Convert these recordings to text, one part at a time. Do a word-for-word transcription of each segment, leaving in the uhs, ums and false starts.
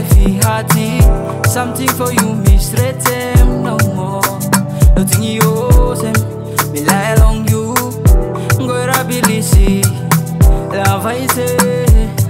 fi hati. Something for you, me straight him no more. Nothing you owe him, me lie along you. Go rabilisi, love I say.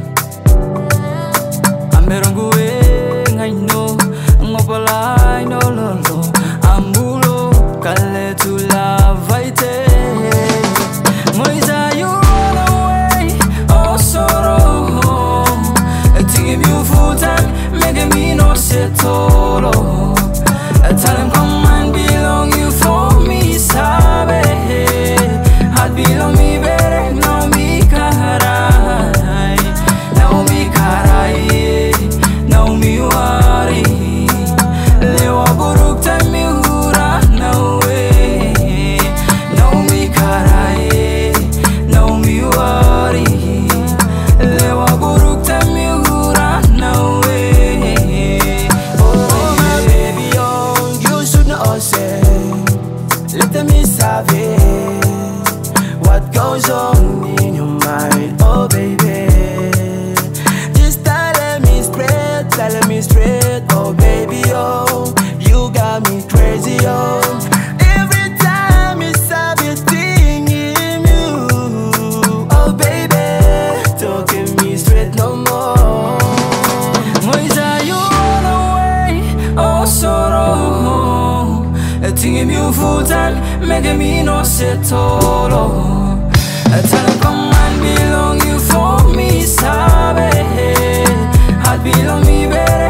I'm berongue, I know. Ngopala, no no no. Amulo, kale tu love I say. Boi Ysah, you run away, oh sorrow. Give you full time, making me no settle. Tell him come and belong you for me, sabe. Heart belong me better, now me carai, now me carai, now me worry. Lewa buruk time me hura now way, now me carai, now me worry. Lewa buruk time me hura now way. Oh my baby, oh you should know say. Let me sabe what goes on in your mind, oh baby. Just tell me straight, tell me straight, oh baby, oh you got me crazy, oh. Every time it's a bit thing in you, oh baby, don't give me straight no more. Boi Ysah, you run away, oh sorrow. Thinking you full time, making me no settle. Tell him come and belong you for me, sabe. Heart belong me better.